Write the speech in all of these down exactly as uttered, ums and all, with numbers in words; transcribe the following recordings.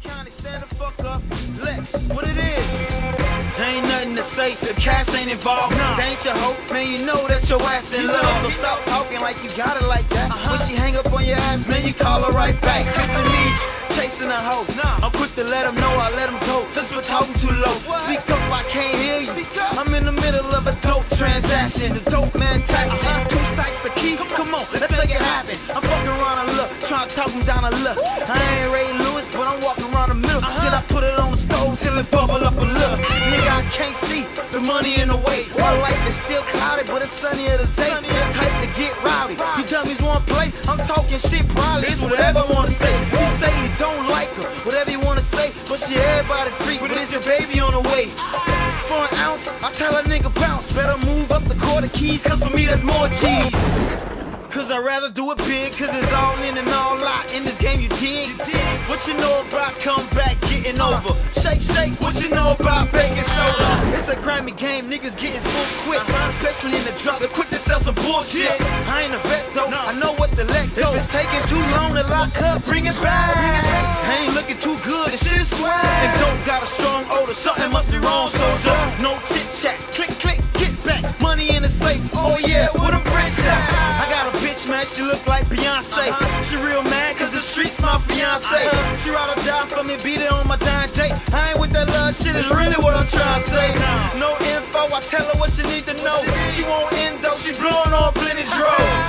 County, stand the fuck up. Lex, what it is? Ain't nothing to say if cash ain't involved. Nah. They ain't your hoe, man, you know that your ass in love. So stop talking like you got it like that. Uh-huh. When she hang up on your ass, man, you call her right back. Picture me chasing a hoe. Nah. I'm quick to let him know I let him go. Since we're talking too low, what? Speak up, I can't hear you. Speak up. I'm in the middle of a dope transaction. The dope man taxi. Uh-huh. Two stacks the key. Come, Come on, let's, let's make it happen. I'm fucking around and look, trying to talk him down a look. I ain't Ray Lewis, but I'm walking around the middle. Uh-huh. Then I put it on the stove till it bubble up a little. Nigga, I can't see the money in the way. My life is still cloudy, but it's sunny of the day. The type to get rowdy. You dummies wanna play? I'm talking shit, probably. It's whatever I wanna say. He say he don't like her, whatever you wanna say. But she everybody freak, but it's your baby on the way. For an ounce, I tell a nigga bounce. Better move up the quarter keys, cause for me that's more cheese. Cause I'd rather do it big, cause it's all in and all out. In this game you dig, you dig. What you know about comeback getting over? Shake, shake, what you know about baking soda? It's a Grammy game, niggas getting full quick. Especially in the drop, they're quick to sell some bullshit. I ain't a vet though, I know what to let go. If it's taking too long to lock up, bring it back. I ain't looking too good, this shit is swag. And don't got a strong odor, something must be wrong, soldier. No chit chat, click, click, get back. Money in the safe, oh yeah, where the bricks at? I got a bitch, man, she look like Beyonce. Uh-huh. She real mad cause the streets my fiance. Uh-huh. She ride or die for me, beat it on my dying day. I ain't with that love shit, is really what I'm trying to say. No info, I tell her what she need to know. She won't end though, she blowing on plenty dro.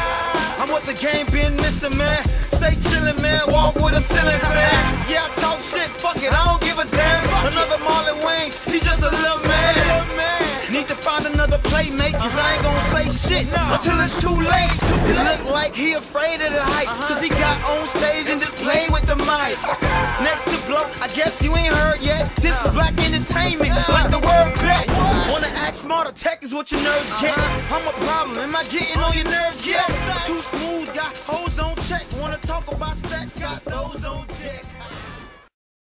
I'm what the game been missing, man. Stay chillin', man, walk with a ceiling fan. Yeah, I talk shit, fuck it, I don't give a damn. Another Marlon Wayans, he just a little man. Need to find another playmate, cause I ain't gon' say shit until it's too late. It look like he afraid of the height, cause he got on stage and just played with the mic. Next to blow, I guess you ain't heard yet. This is black entertainment, like the word bet. Wanna act smart, attack is what your nerves get. I'm a problem, am I getting on your nerves yet? Too smooth, got hoes on